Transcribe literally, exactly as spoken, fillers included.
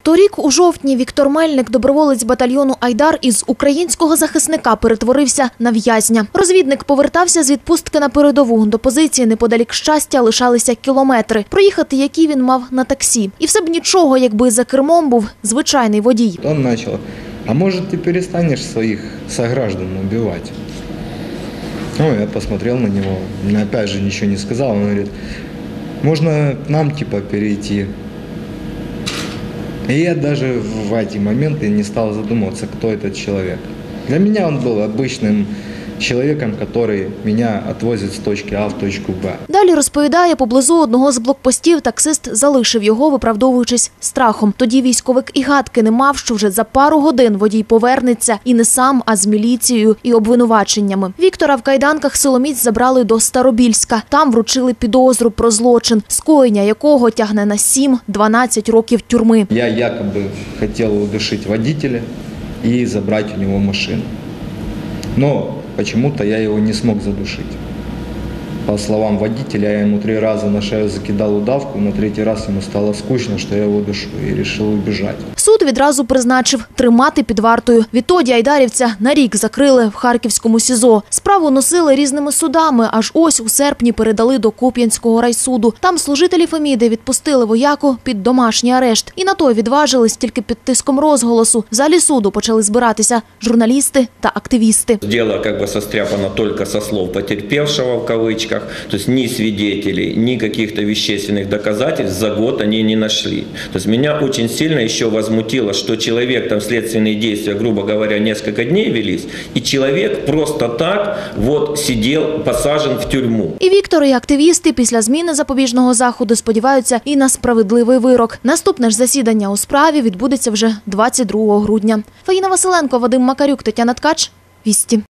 Торік у жовтні Віктор Мельник, доброволець батальйону «Айдар», із українського захисника перетворився на в'язня. Розвідник повертався з відпустки на передову. До позиції неподалік Щастя лишалися кілометри, проїхати які він мав на таксі. І все б нічого, якби за кермом був звичайний водій. Він почав: а може ти перестанеш своїх сограждан убивати? Ну, я посмотрел на него, опять же ничего не сказал. Он говорит: можно нам типа перейти. И я даже в эти моменты не стал задумываться, кто этот человек. Для меня он был обычным чоловіком, який мене відвозить з точки А в точку Б. Далі розповідає, поблизу одного з блокпостів таксист залишив його, виправдовуючись страхом. Тоді військовик і гадки не мав, що вже за пару годин водій повернеться і не сам, а з міліцією і обвинуваченнями. Віктора в кайданках силоміць забрали до Старобільська. Там вручили підозру про злочин, скоєння якого тягне на сім-дванадцять років тюрми. Я якоби хотів удушити водителя і забрати у нього машину. Но почему-то я его не смог задушить. По словам водителя, я ему три раза на шею закидал удавку, на третий раз ему стало скучно, что я его душу, и решил убежать. Суд відразу призначив тримати під вартою. Відтоді айдарівця на рік закрили в Харківському СІЗО. Справу носили різними судами, аж ось у серпні передали до Куп'янського райсуду. Там служителі Феміди відпустили вояку під домашній арешт. І на той відважились тільки під тиском розголосу. В залі суду почали збиратися журналісти та активісти. Дело как бы состряпано только со слов потерпевшего в кавычках. То есть ни свидетелей, ни каких-то вещественных доказательств за год они не нашли. То есть меня очень сильно еще возмутило, что человек, там следственные действия, грубо говоря, несколько дней велись, и человек просто так вот сидел, посажен в тюрьму. І Віктор, і активісти після зміни запобіжного заходу сподіваються і на справедливий вирок. Наступне ж засідання у справі відбудеться вже двадцять другого грудня. Фаїна Василенко, Вадим Макарюк, Тетяна Ткач, Вісті.